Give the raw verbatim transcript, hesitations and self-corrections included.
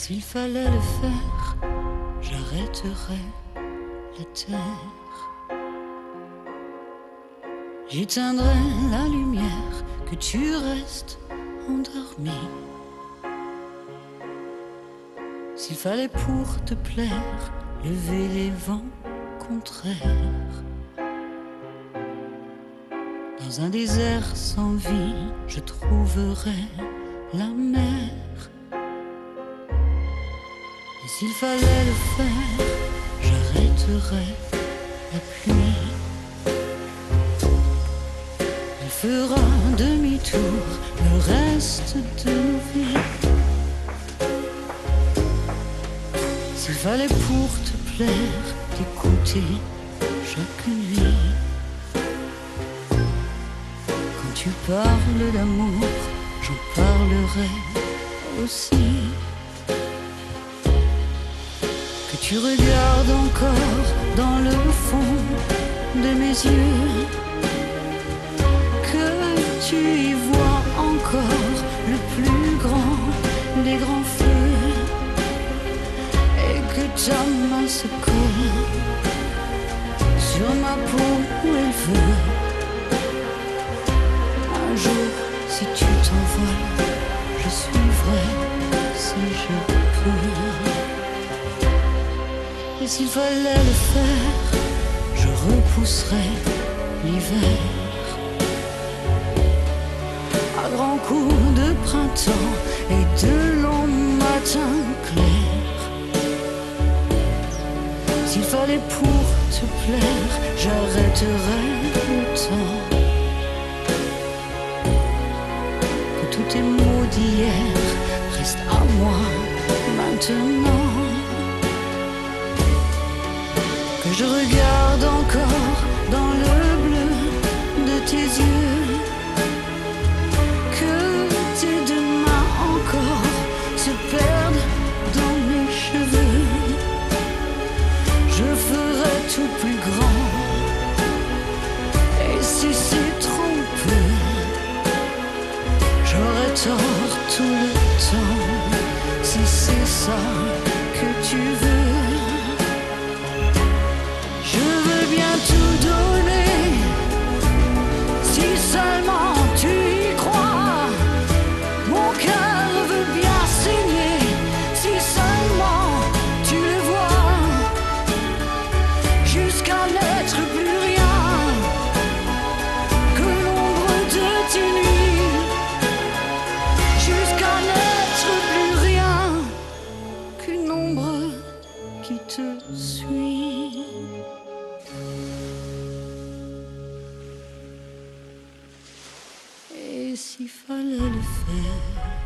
S'il fallait le faire, j'arrêterais la terre. J'éteindrais la lumière, que tu restes endormi. S'il fallait pour te plaire, lever les vents contraires. Dans un désert sans vie, je trouverais la mer. Et s'il fallait le faire, j'arrêterais la pluie. Elle fera demi-tour le reste de nos vies. S'il fallait pour te plaire, t'écouter chaque nuit. Quand tu parles d'amour, j'en parlerai aussi. Que tu regardes encore dans le fond de mes yeux, que tu y vois encore le plus grand des grands feux, et que ta main se colle sur ma peau où elle veut. Un jour, si tu t'envoles, je suivrai si je peux. Et s'il fallait le faire, je repousserais l'hiver. À grands coups de printemps et de longs matins clairs. S'il fallait pour te plaire, j'arrêterais le temps. Que tous tes mots d'hier restent à moi maintenant. Que je regarde encore dans le bleu de tes yeux, que tes deux mains encore se perdent dans mes cheveux. Je ferai tout plus grand, et si c'est trop peu, j'aurai tort tout le temps. Si c'est ça que tu veux, tout donner, si seulement tu y crois. Mon cœur veut bien saigner, si seulement tu le vois. Jusqu'à n'être plus rien que l'ombre de tes nuits. Jusqu'à n'être plus rien qu'une ombre qui te suit. Et s'il fallait le faire,